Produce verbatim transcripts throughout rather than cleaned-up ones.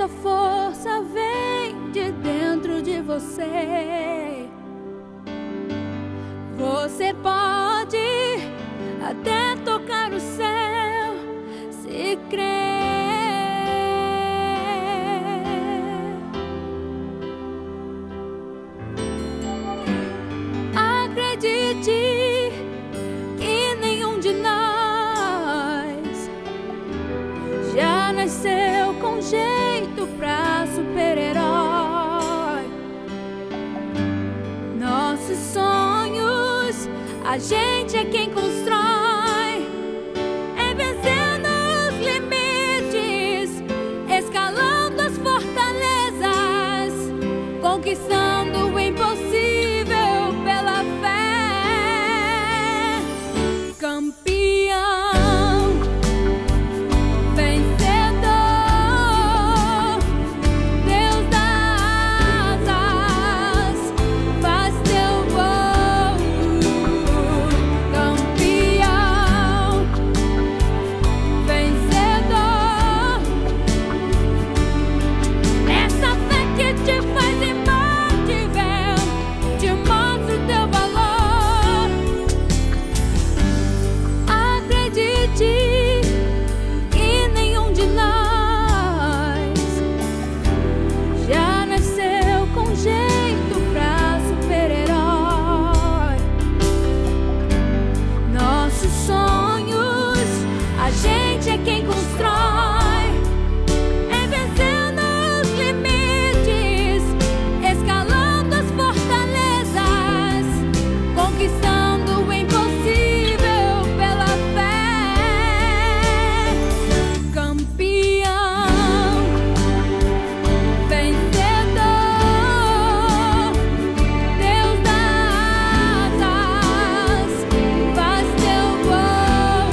essa força vem de dentro de você. Você pode até tocar o céu se crer. Acredite que nenhum de nós já nasceu com jeito pra super-herói. Nossos sonhos a gente é quem constrói, é vencendo os limites, escalando as fortalezas, conquistando o impossível pela fé. Campeão, vencedor, Deus dá asas, faz teu voo. Campeão, vencedor, essa fé que te faz imbatível, te mostra o teu valor. Acredite que nenhum de nós já nasceu com jeito pra super-herói. Nossos sonhos a gente é quem constrói, é vencendo os limites, escalando as fortalezas, conquistando o impossível pela fé. Campeão, vencedor, Deus dá asas, faz teu voo.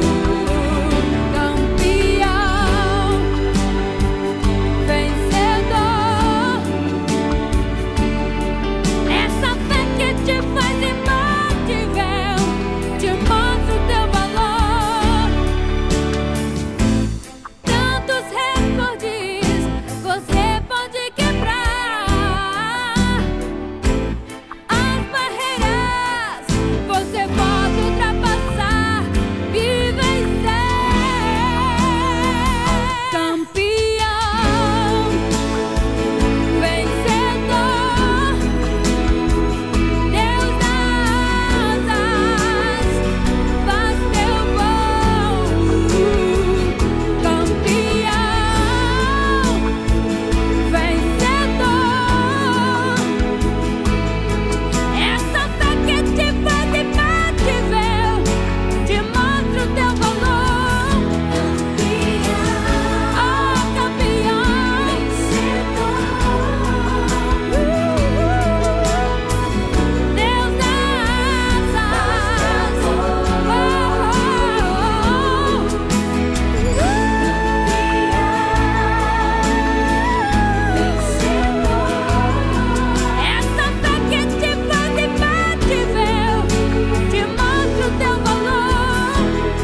Campeão, vencedor, essa fé que te faz imbatível, te mostra o teu valor. Tantos recordes você pode quebrar, as barreiras você pode ultrapassar e vencer. Campeão, vencedor, Deus dá asas, faz teu voo. Campeão, vencedor, essa fé que te faz imbatível, te mostra o teu valor. Oh, campeão, vencedor, Deus dá asas, oh, oh, essa fé que te faz imbatível, te mostra o teu valor.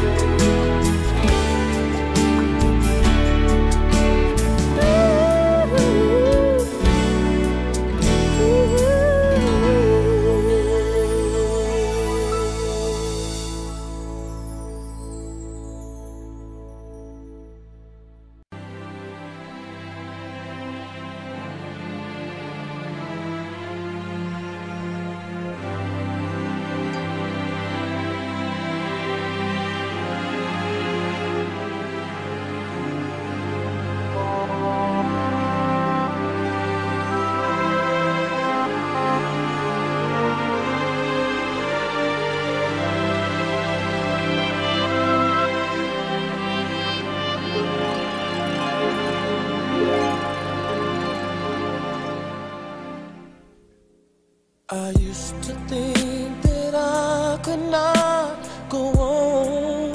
I used to think that I could not go on,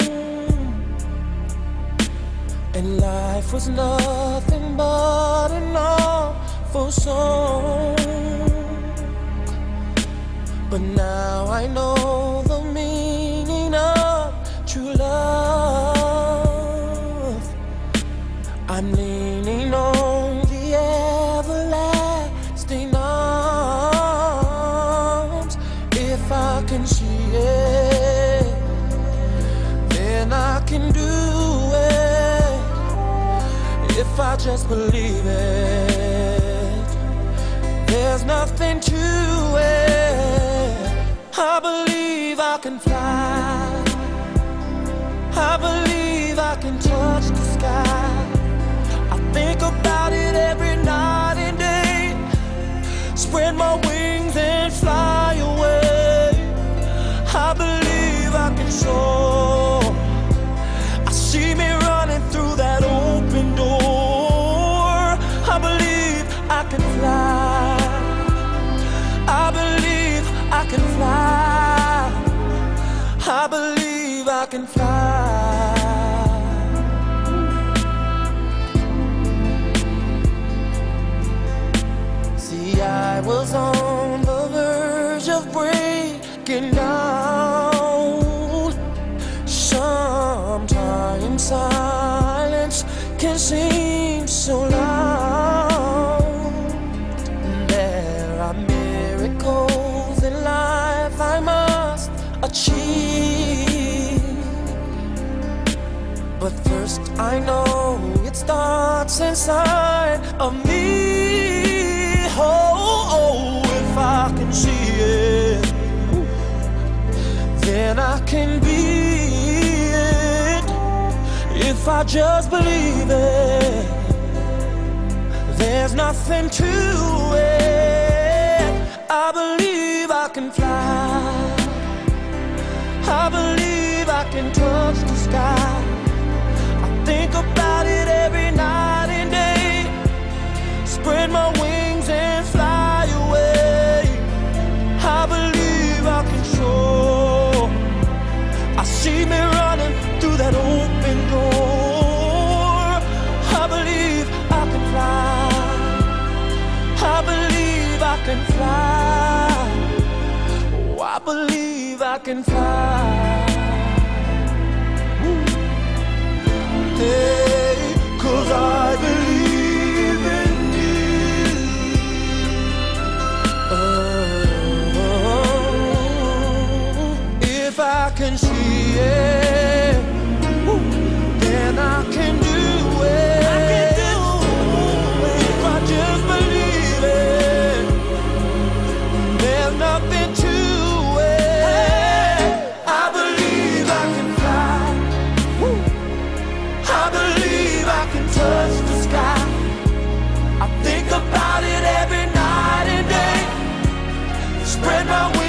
and life was nothing but an awful song. But now I know the meaning of true love. I'm leaning on can see it, then I can do it. If I just believe it, there's nothing to it. I believe I can fly, I believe I can touch the sky. I think about it every night and day, spread my wings and fly away. I believe I can soar, I see me running through that open door. I believe I can fly, I believe I can fly, I believe I can fly. See, I was on the verge of breaking down. Sometimes silence can seem so loud. There are miracles in life I must achieve, but first I know it starts inside of me. Oh, oh, if I can see it, then I can be it. If I just believe it, there's nothing to it. I believe I can fly, I believe I can touch the sky. I think about it every night and day, spread my wings and fly away. I believe I can soar, I see me running through that open door. I believe I can fly, I believe I can fly. Oh, I believe I can fly. Hey, 'cause I believe in you. Oh, if I can see it, then I can do it. I can do it. If I just believe it, there's nothing to it. I believe I can fly, I believe I can touch the sky. I think about it every night and day, spread my wings